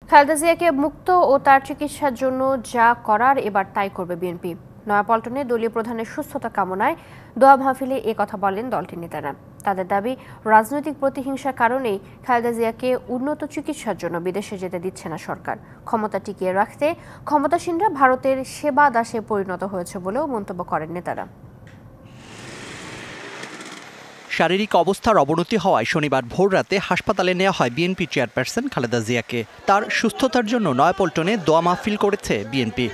খালেদা জিয়াকে মুক্ত ও তার চিকিৎসার জন্য যা করার এবার তাই করবে বিএনপি। নয়াপল্টনে দলীয় প্রধানের সুস্থতা কামনায় দোয়া মাহফিলে কথা বলেন দলটির নেতারা। তাদের দাবি, রাজনৈতিক প্রতিহিংসার কারণেই খালেদা জিয়াকে উন্নত চিকিৎসার জন্য বিদেশে যেতে দিচ্ছে না সরকার। ক্ষমতা টিকিয়ে রাখতে ক্ষমতাসীনরা ভারতের সেবা দাসে পরিণত হয়েছে বলেও মন্তব্য করেন নেতারা। শারীরিক অবস্থার অবনতি হওয়ায় শনিবার ভোররাতে হাসপাতালে নেওয়া হয় বিএনপি চেয়ারপারসন খালেদা জিয়াকে। তার সুস্থতার জন্য নয়াপল্টনে দোয়া মাহফিল করেছে বিএনপি।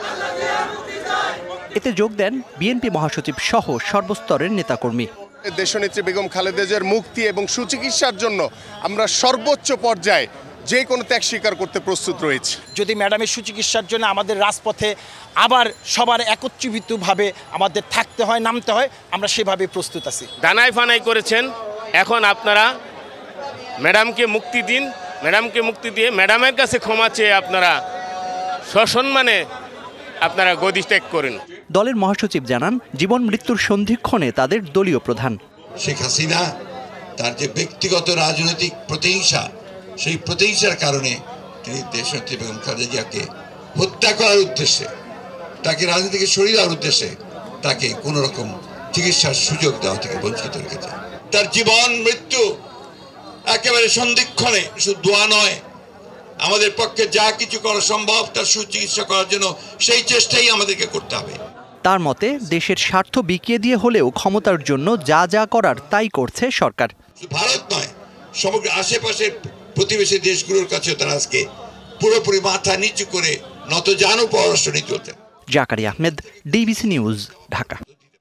এতে যোগ দেন বিএনপি মহাসচিব সহ সর্বস্তরের নেতাকর্মী। দেশনেত্রী বেগম খালেদা জিয়ার মুক্তি এবং সুচিকিৎসার জন্য আমরা সর্বোচ্চ পর্যায়ে যে কোনো ত্যাগ স্বীকার করতে প্রস্তুত রয়েছে। যদি ম্যাডামের সুচিকিৎসার জন্য আমাদের রাজপথে আবার সবার একত্রিতভাবে আমাদের থাকতে হয়, নামতে হয়, আমরা সেভাবে প্রস্তুত আছি। দানাই ফানাই করেছেন, এখন আপনারা ম্যাডামকে মুক্তি দিন। ম্যাডামকে মুক্তি দিয়ে ম্যাডামের কাছে ক্ষমা চেয়ে আপনারা সসম্মানে আপনারা গদি ত্যাগ করেন। দলের মহাসচিব জানান, জীবন মৃত্যুর সন্ধিক্ষণে তাদের দলীয় প্রধান শেখ হাসিনা তার যে ব্যক্তিগত রাজনৈতিক প্রতিহিংসা, সেই প্রতিহিংসার কারণে তিনি দেশনেত্রী বেগম খালেদা জিয়াকে হত্যা করার উদ্দেশ্যে, তাকে রাজনীতি থেকে সরিয়ে দেওয়ার উদ্দেশ্যে তাকে কোনো রকম চিকিৎসার সুযোগ দেওয়া থেকে বঞ্চিত রেখেছে। তার জীবন মৃত্যু একেবারে সন্ধিক্ষণে শুধু দোয়া নয়, আমাদের পক্ষে যা কিছু করা সম্ভব তার সুচিকিৎসা করার জন্য সেই চেষ্টাই আমাদেরকে করতে হবে। তার মতে, দেশের স্বার্থ বিকিয়ে দিয়ে হলেও ক্ষমতার জন্য যা যা করার তাই করছে সরকার। ভারত নয়, সমগ্র আশেপাশের প্রতিবেশী দেশগুলোর কাছে তারা আজকে পুরোপুরি মাথা নিচু করে নতজানু পররাষ্ট্রনীতি চলছে। Zakaria Ahmed, DBC news, Dhaka.